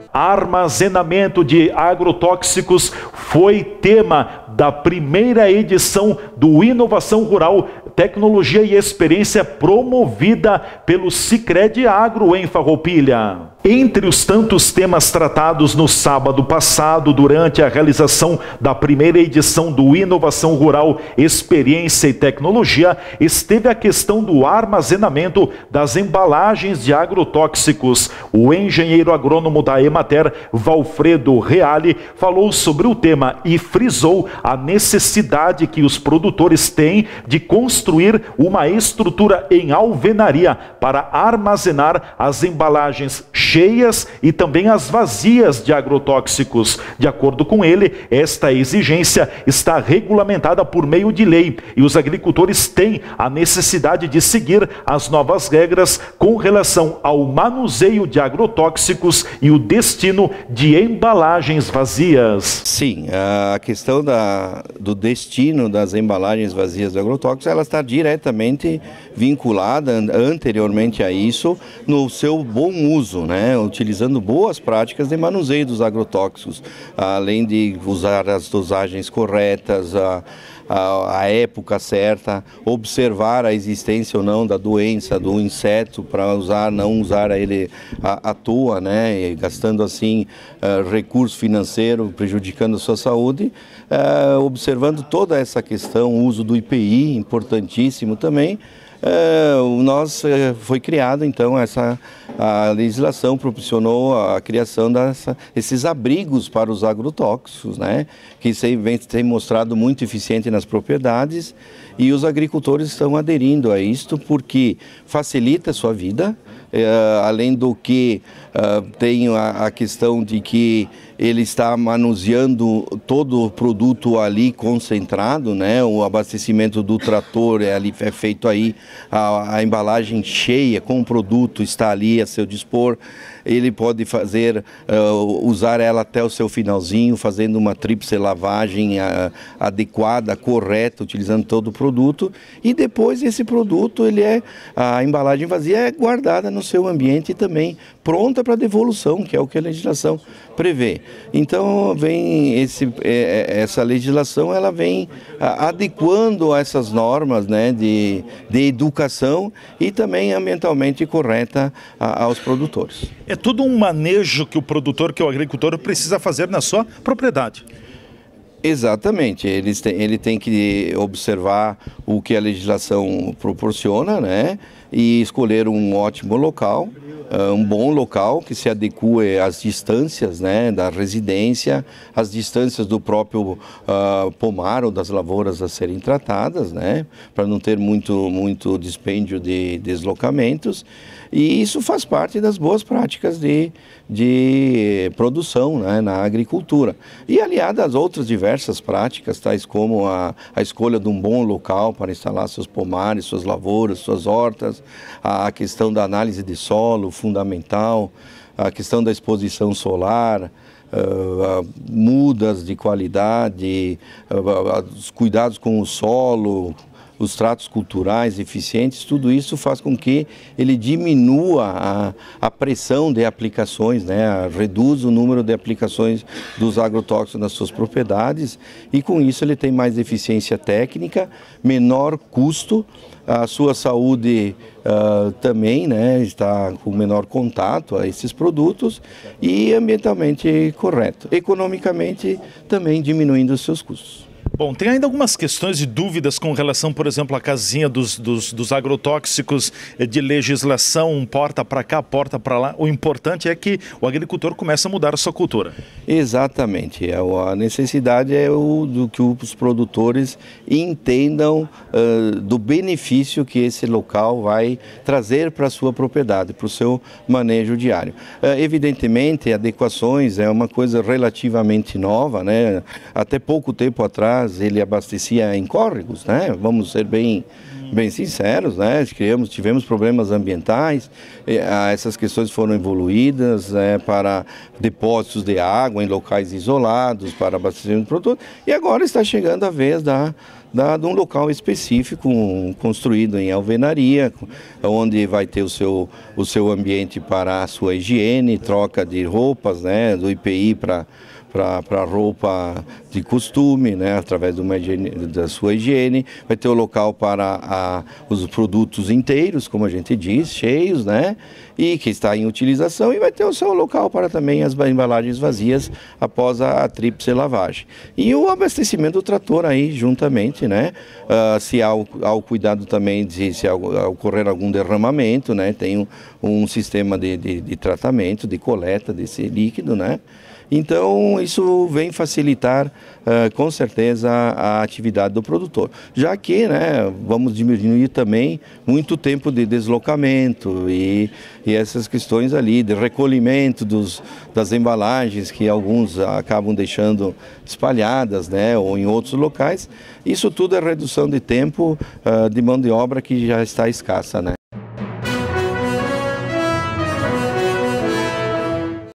Armazenamento de agrotóxicos foi tema da primeira edição do Inovação Rural, Tecnologia e Experiência, promovida pelo Sicredi Agro em Farroupilha. Entre os tantos temas tratados no sábado passado, durante a realização da primeira edição do Inovação Rural, Experiência e Tecnologia, esteve a questão do armazenamento das embalagens de agrotóxicos. O engenheiro agrônomo da Emater, Valfredo Reale, falou sobre o tema e frisou a necessidade que os produtores têm de construir uma estrutura em alvenaria para armazenar as embalagens cheias e também as vazias de agrotóxicos. De acordo com ele, esta exigência está regulamentada por meio de lei e os agricultores têm a necessidade de seguir as novas regras com relação ao manuseio de agrotóxicos e o destino de embalagens vazias. Sim, a questão do destino das embalagens vazias de agrotóxicos, ela está diretamente vinculada anteriormente a isso no seu bom uso, né? Utilizando boas práticas de manuseio dos agrotóxicos, além de usar as dosagens corretas, a época certa, observar a existência ou não da doença, do inseto, para não usar ele à toa, né? E gastando assim recurso financeiro, prejudicando a sua saúde, observando toda essa questão, o uso do IPI, importantíssimo também. Foi criado então a legislação proporcionou a criação desses abrigos para os agrotóxicos, né, que tem mostrado muito eficiente nas propriedades, e os agricultores estão aderindo a isto porque facilita a sua vida, além do que tem a questão de que ele está manuseando todo o produto ali concentrado, né? O abastecimento do trator é feito aí, a embalagem cheia com o produto está ali a seu dispor. Ele pode usar ela até o seu finalzinho, fazendo uma tríplice lavagem adequada, correta, utilizando todo o produto. E depois esse produto, a embalagem vazia é guardada no seu ambiente e também pronta para devolução, que é o que a legislação prevê. Então essa legislação ela vem adequando a essas normas, né, de educação e também ambientalmente correta aos produtores. É tudo um manejo que o agricultor precisa fazer na sua propriedade. Exatamente, ele tem que observar o que a legislação proporciona, né, e escolher um ótimo local, um bom local que se adeque às distâncias, né, da residência, às distâncias do próprio pomar ou das lavouras a serem tratadas, né, para não ter muito dispêndio de deslocamentos. E isso faz parte das boas práticas de produção, né, na agricultura. E aliado às outras diversas práticas, tais como a escolha de um bom local para instalar seus pomares, suas lavouras, suas hortas, a questão da análise de solo, fundamental, a questão da exposição solar, mudas de qualidade, os cuidados com o solo, os tratos culturais eficientes, tudo isso faz com que ele diminua a pressão de aplicações, né? Reduz o número de aplicações dos agrotóxicos nas suas propriedades e com isso ele tem mais eficiência técnica, menor custo, a sua saúde também, né, está com menor contato a esses produtos e ambientalmente correto. Economicamente também diminuindo os seus custos. Bom, tem ainda algumas questões e dúvidas com relação, por exemplo, à casinha dos agrotóxicos, de legislação, porta para cá, porta para lá. O importante é que o agricultor comece a mudar a sua cultura. Exatamente. A necessidade é do que os produtores entendam do benefício que esse local vai trazer para a sua propriedade, para o seu manejo diário. Evidentemente, adequações é uma coisa relativamente nova, né? Até pouco tempo atrás, ele abastecia em córregos, né? Vamos ser bem sinceros, né? Tivemos problemas ambientais, essas questões foram evoluídas para depósitos de água em locais isolados, para abastecimento de produtos, e agora está chegando a vez de um local específico, construído em alvenaria, onde vai ter o seu ambiente para a sua higiene, troca de roupas, né, do IPI para roupa de costume, né, através da sua higiene. Vai ter o local para os produtos inteiros, como a gente diz, cheios, né, e que está em utilização, e vai ter o seu local para também as embalagens vazias após a tríplice lavagem. E o abastecimento do trator aí juntamente, né, se há o cuidado também de se ocorrer algum derramamento, né, tem um sistema de tratamento, de coleta desse líquido, né. Então, isso vem facilitar, com certeza, a atividade do produtor. Já que, né, vamos diminuir também muito tempo de deslocamento e essas questões ali de recolhimento das embalagens que alguns acabam deixando espalhadas, né, ou em outros locais. Isso tudo é redução de tempo de mão de obra que já está escassa, né.